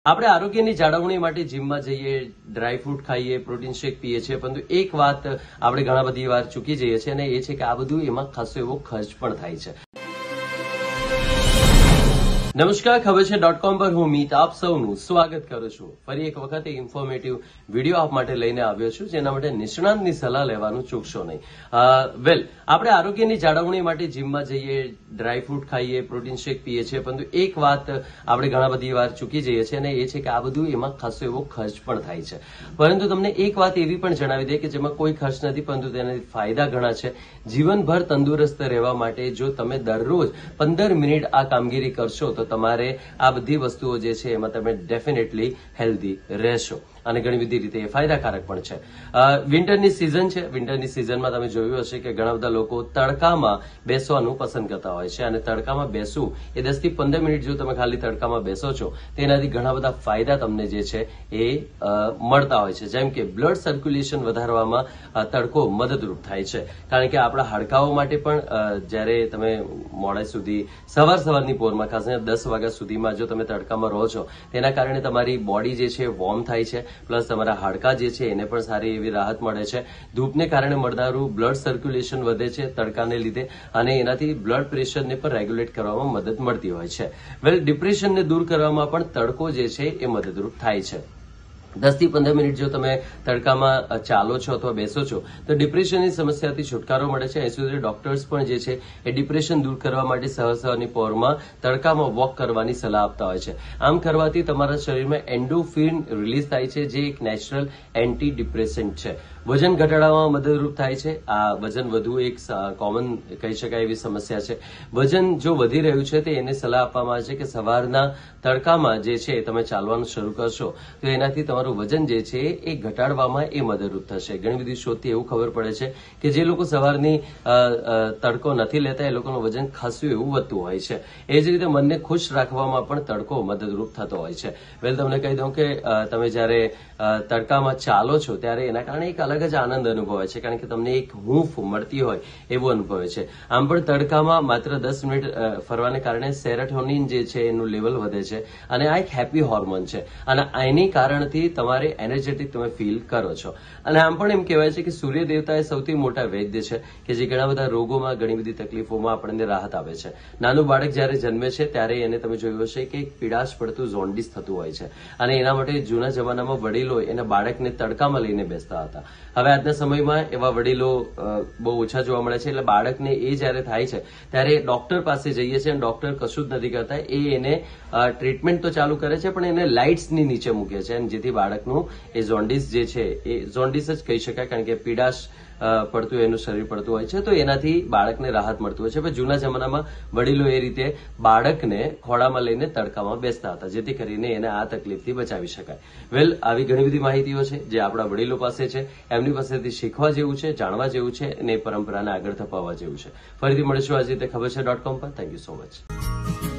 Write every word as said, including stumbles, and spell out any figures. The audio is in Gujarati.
આપણે આરોગ્યની જાળવણી માટે જીમમાં જઈએ, ડ્રાય ફ્રૂટ ખાઈએ, પ્રોટીન શેક પીએ છીએ, પરંતુ એક વાત આપણે ઘણા બધી વાર ચૂકી જઈએ છીએ અને એ છે કે આ બધું એમાં ખાસો એવો ખર્ચ પણ થાય છે. નમસ્કાર, ખબર છે ડોટ કોમ પર હું મીત આપ સૌનું સ્વાગત કરું છું. ફરી એક વખત એક ઇન્ફોર્મેટિવ વિડીયો આપ માટે લઈને આવ્યો છું, જેના માટે નિષ્ણાંતની સલાહ લેવાનું ચૂકશો નહીં. વેલ, આપણે આરોગ્યની જાળવણી માટે જીમમાં જઈએ, ડ્રાય ફ્રૂટ ખાઈએ, પ્રોટીન શેક પીએ છીએ, પરંતુ એક વાત આપણે ઘણા બધી વાર ચૂકી જઈએ છીએ અને એ છે કે આ બધું એમાં ખાસો એવો ખર્ચ પણ થાય છે. પરંતુ તમને એક વાત એવી પણ જણાવી દે કે જેમાં કોઈ ખર્ચ નથી, પરંતુ તેના ફાયદા ઘણા છે. જીવનભર તંદુરસ્ત રહેવા માટે જો તમે દરરોજ પંદર મિનિટ આ કામગીરી કરશો તો તમારે આ બધી વસ્તુઓ જે છે એમાં તમે ડેફિનેટલી હેલ્ધી રહેશો અને ઘણી બધી રીતે એ ફાયદાકારક પણ છે. વિન્ટરની સિઝન છે. વિન્ટરની સિઝનમાં તમે જોયું હશે કે ઘણા બધા લોકો તડકામાં બેસવાનું પસંદ કરતા હોય છે અને તડકામાં બેસવું એ દસ થી પંદર મિનિટ જો તમે ખાલી તડકામાં બેસો છો તેનાથી ઘણા બધા ફાયદા તમને જે છે એ મળતા હોય છે. જેમ કે બ્લડ સર્ક્યુલેશન વધારવામાં તડકો મદદરૂપ થાય છે, કારણ કે આપણા હાડકાઓ માટે પણ જ્યારે તમે મોડે સુધી સવાર સવારની પોરમાં ખાસ કરીને દસ વાગ્યા સુધીમાં જો તમે તડકામાં રહો છો તેના કારણે તમારી બોડી જે છે વોર્મ થાય છે, પ્લસ તમારા હાડકા જે છે એને પણ સારી એવી રાહત મળે છે. ધૂપને કારણે મળનારું બ્લડ સર્ક્યુલેશન વધે છે તડકાને લીધે અને એનાથી બ્લડ પ્રેશરને પણ રેગ્યુલેટ કરવામાં મદદ મળતી હોય છે. વેલ, ડિપ્રેશનને દૂર કરવામાં પણ તડકો જે છે એ મદદરૂપ થાય છે. દસ થી પંદર મિનિટ જો તમે તડકામાં ચાલો છો અથવા બેસો છો તો ડિપ્રેશનની સમસ્યાથી છુટકારો મળે છે. અહીં સુધી ડોક્ટર્સ પણ જે છે એ ડિપ્રેશન દૂર કરવા માટે સવાર સવારની પોરમાં તડકામાં વોક કરવાની સલાહ આપતા હોય છે. આમ કરવાથી તમારા શરીરમાં એન્ડોર્ફિન રિલીઝ થાય છે, જે એક નેચરલ એન્ટી ડિપ્રેસન્ટ છે. વજન ઘટાડવામાં મદદરૂપ થાય છે. આ વજન વધુ એક કોમન કહી શકાય એવી સમસ્યા છે. વજન જો વધી રહ્યું છે તો એને સલાહ આપવામાં આવે છે કે સવારના તડકામાં જે છે તમે ચાલવાનું શરૂ કરશો તો એનાથી તમારું વજન જે છે એ ઘટાડવામાં એ મદદરૂપ થશે. ઘણી બધી શોધથી એવું ખબર પડે છે કે જે લોકો સવારની તડકો નથી લેતા એ લોકોનું વજન ખાસું એવું વધતું હોય છે. એ જ રીતે મનને ખુશ રાખવામાં પણ તડકો મદદરૂપ થતો હોય છે. વેલ, તમને કહી દઉં કે તમે જયારે તડકામાં ચાલો છો ત્યારે એના કારણે એક અલગ જ આનંદ અનુભવાય છે, કારણ કે તમને એક હૂંફ મળતી હોય એવું અનુભવે છે. આમ પણ તડકામાં માત્ર દસ મિનિટ ફરવાને કારણે સેરોટોનિન જે છે એનું લેવલ વધે છે અને આ એક હેપી હોર્મોન છે અને એની કારણથી તમારે એનર્જેટિક તમે ફીલ કરો છો. અને આમ પણ એમ કહેવાય છે કે સૂર્ય દેવતા એ સૌથી મોટા વૈદ્ય છે કે જે ઘણા બધા રોગોમાં, ઘણી બધી તકલીફોમાં આપણને રાહત આપે છે. નાનું બાળક જયારે જન્મે છે ત્યારે એને તમે જોયું હશે કે પીડાશ પડતું ઝોન્ડિસ થતું હોય છે અને એના માટે જૂના જમાનામાં વડીલો એના બાળકને તડકામાં લઈને બેસતા હતા. હવે આજના સમયમાં એવા વડીલો બહુ ઓછા જોવા મળે છે. એટલે બાળકને એ જયારે થાય છે ત્યારે ડોક્ટર પાસે જઈએ છીએ અને ડોક્ટર કશું જ નથી કરતા, એ એને ટ્રીટમેન્ટ તો ચાલુ કરે છે પણ એને લાઇટ્સની નીચે મૂકે છે, જેથી બાળકનું એ ઝોન્ડિસ જે છે એ ઝોન્ડિસ જ કહી શકાય, કારણ કે પીડાશ પડતું એનું શરીર પડતું હોય છે તો એનાથી બાળકને રાહત મળતું હોય છે. પણ જૂના જમાનામાં વડીલો એ રીતે બાળકને ખોળામાં લઈને તડકામાં બેસતા હતા, જેથી કરીને એને આ તકલીફથી બચાવી શકાય. વેલ, આવી ઘણી બધી માહિતીઓ છે જે આપણા વડીલો પાસે છે, એમની પાસેથી શીખવા જેવું છે, જાણવા જેવું છે અને એ પરંપરાને આગળ ધપાવવા જેવું છે. ફરીથી મળીશું આજે રીતે ખબર છે ડોટ કોમ પર. Thank you so much.